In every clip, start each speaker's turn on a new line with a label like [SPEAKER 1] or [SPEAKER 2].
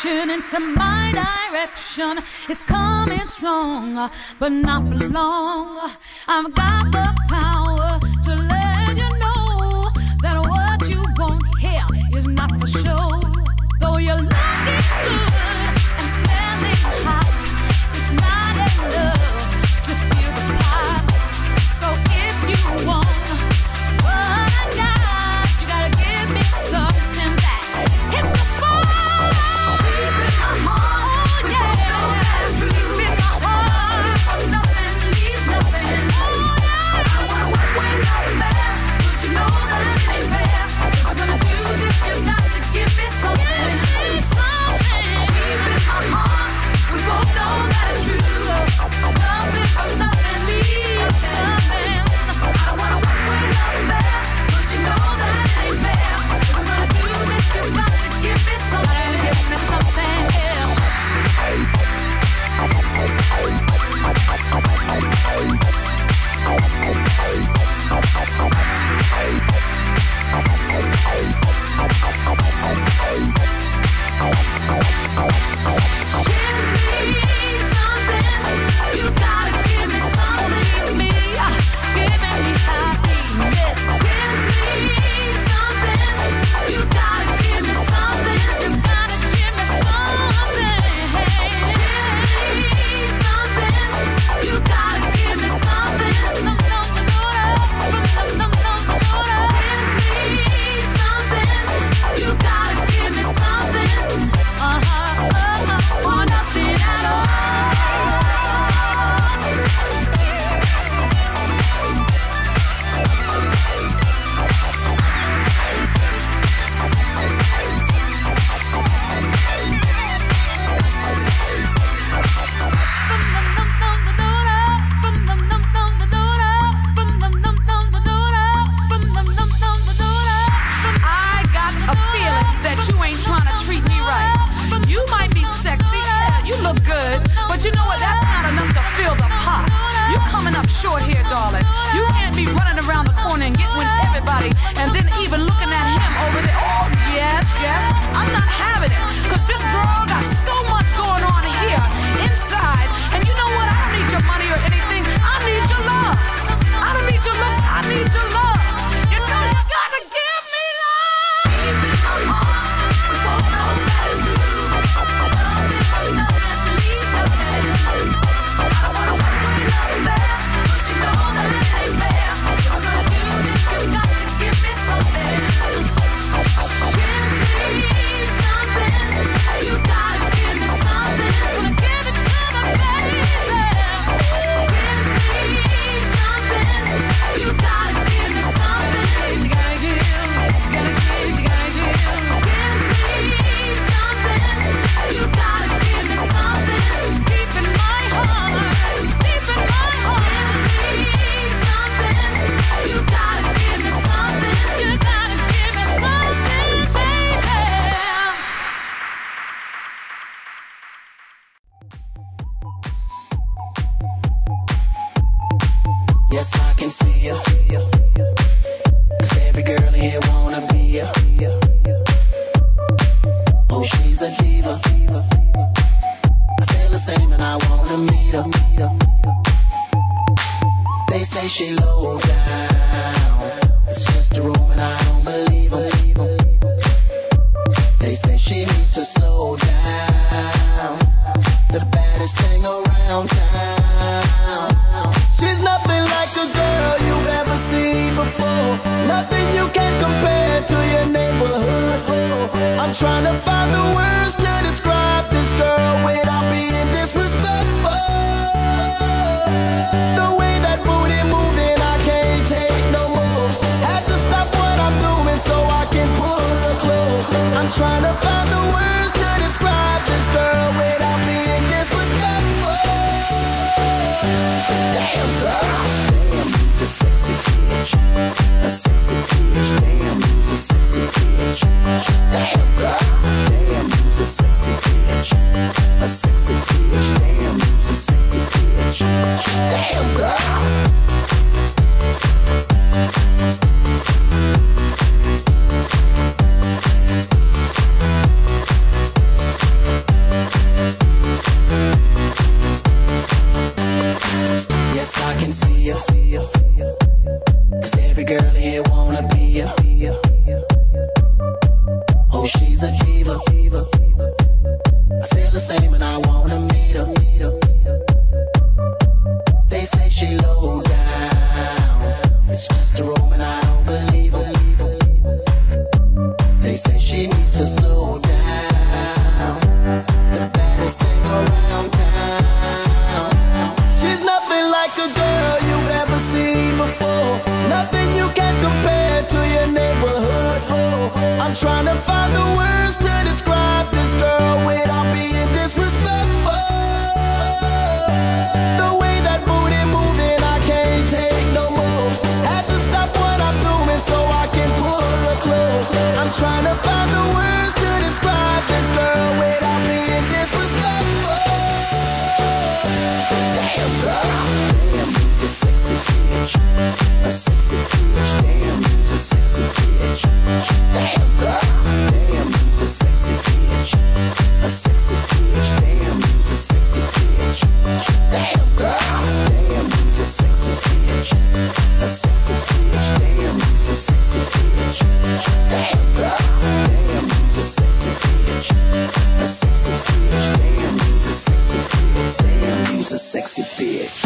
[SPEAKER 1] attraction into my direction. It's coming strong, but not for long. I've got the power to let you know that what you want here is not for show. Though you're looking good and smelling hot, it's not enough to feel the pop. So if you want what I got, you gotta give me something that hits the spot. Deep in my heart, oh yeah, deep in my heart, nothing leaves nothing. Oh yeah, I wanna work way out there, but you know that it ain't fair. If we're gonna do this, you got to give me something. Deep in my heart, we both know that it's true. Nothing from nothing leaves nothing. I don't wanna work way out there, but you know that it ain't fair. If we're gonna do this, you got to give me something. Give me something else.
[SPEAKER 2] Yes, I can see ya. 'Cause every girl here wanna be ya. Oh, she's a diva. I feel the same and I wanna meet her. They say she low down. It's just a room and I don't believe them. They say she needs to slow down. The baddest thing around town. She's nothing like a girl you've ever seen before. Nothing you can compare to your neighborhood. I'm trying to find the words to describe this girl without being disrespectful. The way that booty moving, I can't take no more. Had to stop what I'm doing so I can pull her close. I'm trying to find the words to describe this girl without being disrespectful. Damn girl, damn, you's a sexy fish, a sexy fish. Damn, you's a sexy fish. Damn girl, damn, you's a sexy fish, a sexy They say she low down. It's just a rumor, I don't believe 'em. They say she needs to slow down. The baddest thing around town. She's nothing like a girl you've ever seen before. Nothing you can compare to your neighborhood. Oh, I'm trying to find the words to describe this girl without being disrespectful. The way that booty moving, I can't take no more. Had to stop what I'm doing so I can pull her close. I'm trying to find the words to describe this girl without being disrespectful. Damn girl, damn, you's a sexy bitch, a sexy bitch. Damn, you's a sexy bitch. Damn girl, damn, you's a sexy bitch, a sexy bitch. Damn, you's a sexy bitch. Damn girl, damn, you's a sexy bitch, a sexy bitch. Damn, you's a sexy bitch. Damn girl, damn, you's a sexy bitch, a sexy bitch. Damn, you's a sexy bitch. Damn, you's a sexy bitch.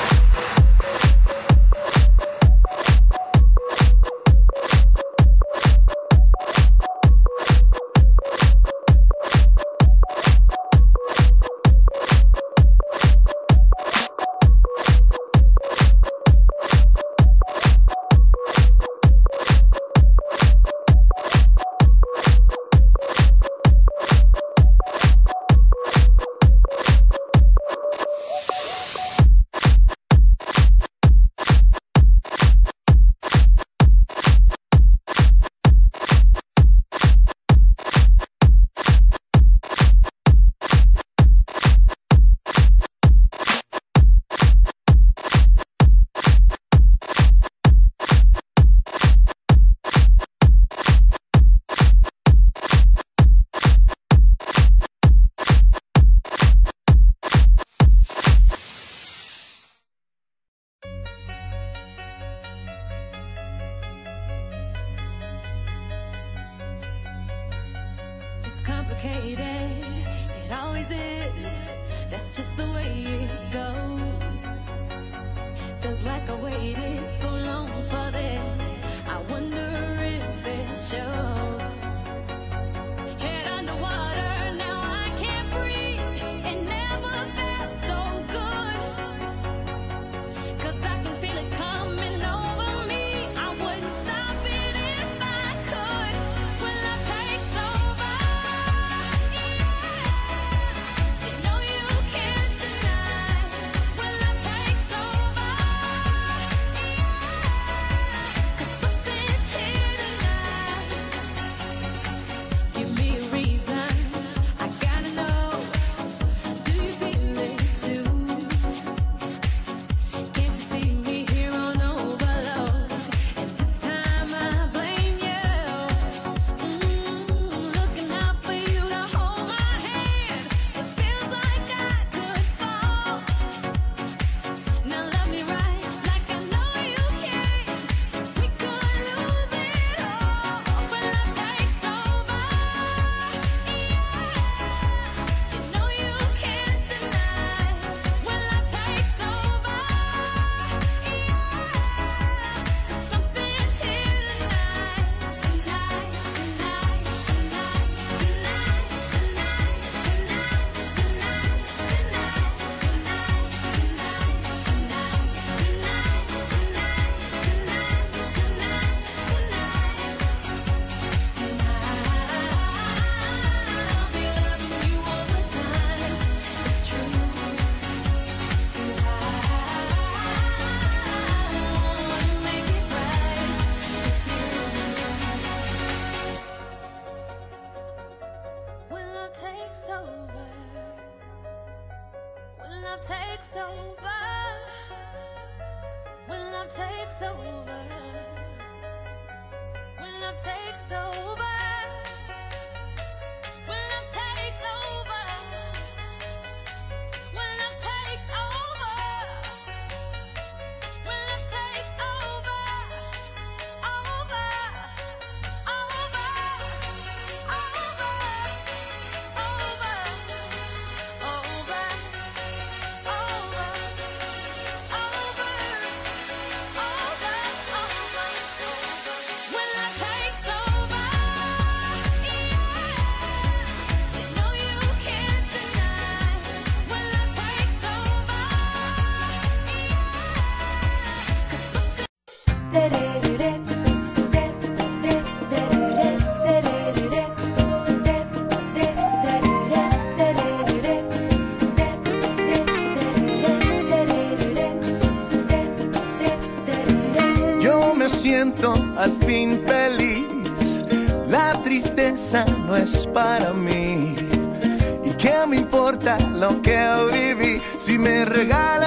[SPEAKER 1] Complicated, it always is. That's just the way it goes. Feels like I waited so long for this. I wonder if it shows. Head underwater, now I can't breathe. It never felt so good. 'Cause I can feel it coming over me. I wouldn't stop it if I could. Will I take over? You know you can't deny. Will I take over? 'Cause something's here tonight. Give me a reason, I gotta know. Do you feel it too? Can't you see me here on overload? And this time I blame you. Looking out for you to hold my hand. It feels like I could fall. Now love me right, like I know you can. We could lose it all. Will I take over? You know you can't deny. Will I take over? Something's here tonight, tonight, tonight, tonight, tonight, tonight, tonight, I'll be loving you all the time. It's true. 'Cause I wanna make it right with you. When love takes over, when love takes over, when love takes over, when love takes over, when love takes over, when love takes over, when love takes over, over, over, over, over, over.
[SPEAKER 2] me siento al fin feliz. La tristeza no es para mí. ¿Y qué me importa lo que viví? Si me regala